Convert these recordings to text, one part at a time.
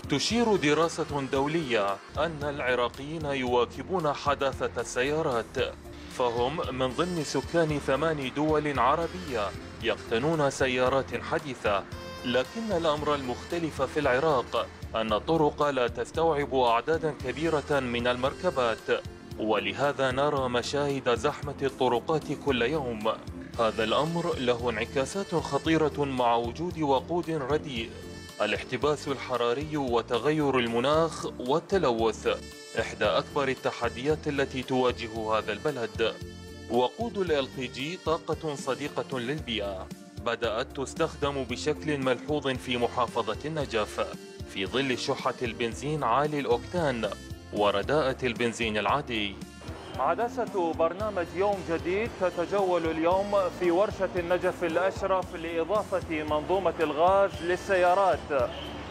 تشير دراسة دولية أن العراقيين يواكبون حداثة السيارات، فهم من ضمن سكان 8 دول عربية يقتنون سيارات حديثة. لكن الأمر المختلف في العراق أن الطرق لا تستوعب أعدادا كبيرة من المركبات، ولهذا نرى مشاهد زحمة الطرقات كل يوم. هذا الأمر له انعكاسات خطيرة مع وجود وقود رديء، الاحتباس الحراري وتغير المناخ والتلوث إحدى أكبر التحديات التي تواجه هذا البلد. وقود ال LPG طاقة صديقة للبيئة بدأت تستخدم بشكل ملحوظ في محافظة النجف في ظل شحة البنزين عالي الأوكتان ورداءة البنزين العادي. عدسة برنامج يوم جديد تتجول اليوم في ورشة النجف الأشرف لإضافة منظومة الغاز للسيارات،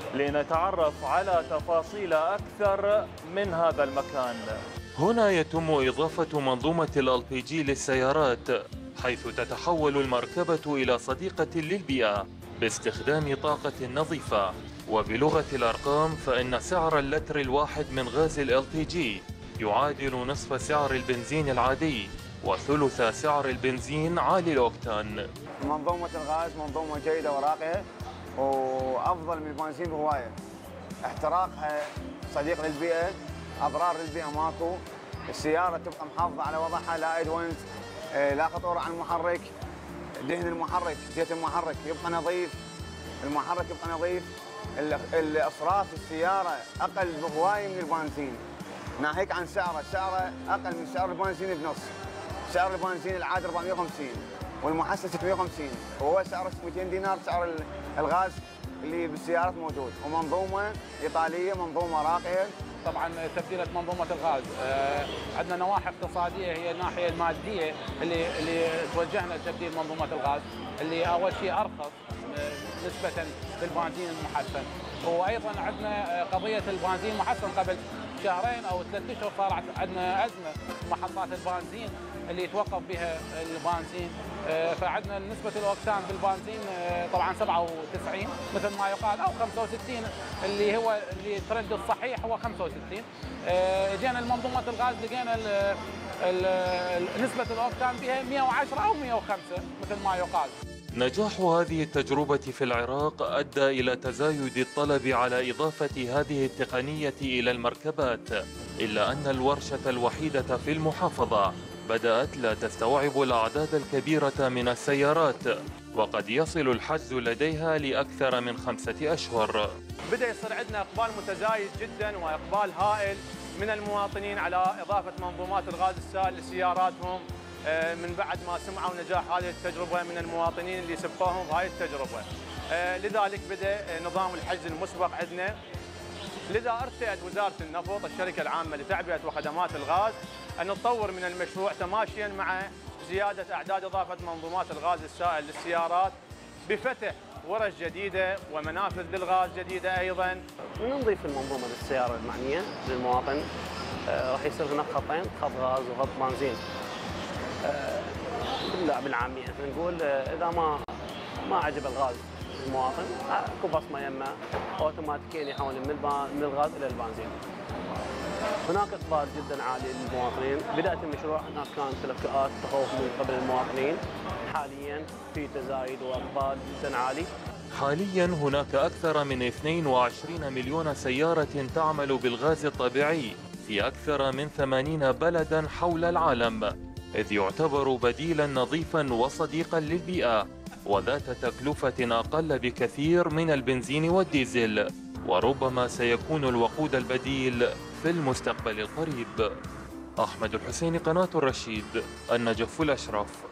لنتعرف على تفاصيل أكثر من هذا المكان. هنا يتم إضافة منظومة ال LPG للسيارات، حيث تتحول المركبة إلى صديقة للبيئة باستخدام طاقة نظيفة. وبلغة الأرقام فإن سعر اللتر الواحد من غاز ال LPG يعادل نصف سعر البنزين العادي وثلث سعر البنزين عالي الأوكتان. منظومة الغاز منظومة جيدة وراقية وأفضل من البنزين بهواية. احتراقها صديق للبيئة، أضرار للبيئة ماكو. السيارة تبقى محافظة على وضعها، لا إدونت، لا خطورة على المحرك. دهن المحرك، زيت المحرك يبقى نظيف، المحرك يبقى نظيف. الإصراف السيارة أقل بهواية من البنزين، ناهيك عن سعره أقل من سعر البنزين بنص. سعر البنزين العادي 450 والمحسن 650، وهو سعره 200 دينار سعر الغاز اللي بالسيارات موجود. ومنظومة إيطالية، منظومة راقية. طبعا تبديلة منظومة الغاز عندنا نواحي اقتصادية، هي الناحية المادية اللي توجهنا لتبديل منظومة الغاز، اللي أول شيء أرخص نسبة للبنزين المحسن. وأيضا عندنا قضية البنزين المحسن قبل شهرين أو 3 أشهر صار عندنا أزمة محطات البنزين اللي يتوقف بها البنزين، فعندنا نسبة الأوكتان بالبنزين طبعا 97 مثل ما يقال أو 65، اللي هو اللي الترند الصحيح هو 65. جينا لمنظومة الغاز لقينا نسبة الأوكتان بها 110 أو 105 مثل ما يقال. نجاح هذه التجربة في العراق أدى إلى تزايد الطلب على إضافة هذه التقنية إلى المركبات، إلا أن الورشة الوحيدة في المحافظة بدأت لا تستوعب الأعداد الكبيرة من السيارات، وقد يصل الحجز لديها لأكثر من 5 أشهر. بدأ يصير عندنا إقبال متزايد جدا وإقبال هائل من المواطنين على إضافة منظومات الغاز السائل لسياراتهم، من بعد ما سمعوا نجاح هذه التجربة من المواطنين اللي سبقوهم بهذه التجربة. لذلك بدأ نظام الحجز المسبق عندنا. لذا ارتأت وزارة النفط الشركة العامة لتعبئة وخدمات الغاز أن تطور من المشروع تماشيا مع زيادة أعداد إضافة منظومات الغاز السائل للسيارات، بفتح ورش جديدة ومنافذ للغاز جديدة أيضا. نضيف المنظومة للسيارة المعنية للمواطن، راح يصير هناك خطين، خط غاز وخط بنزين. بالعامية نقول إذا ما عجب الغاز المواطن اكو بصمه يمه اوتوماتيكيا يحول من الغاز الى البنزين. هناك اقبال جدا عالي للمواطنين. بدايه المشروع هناك كانت تلقاءات تخوف من قبل المواطنين، حاليا في تزايد واقبال جدا عالي. حاليا هناك اكثر من 22 مليون سياره تعمل بالغاز الطبيعي في اكثر من 80 بلدا حول العالم، اذ يعتبر بديلا نظيفا وصديقا للبيئه وذات تكلفة أقل بكثير من البنزين والديزل، وربما سيكون الوقود البديل في المستقبل القريب. أحمد الحسيني، قناة الرشيد، النجف الأشرف.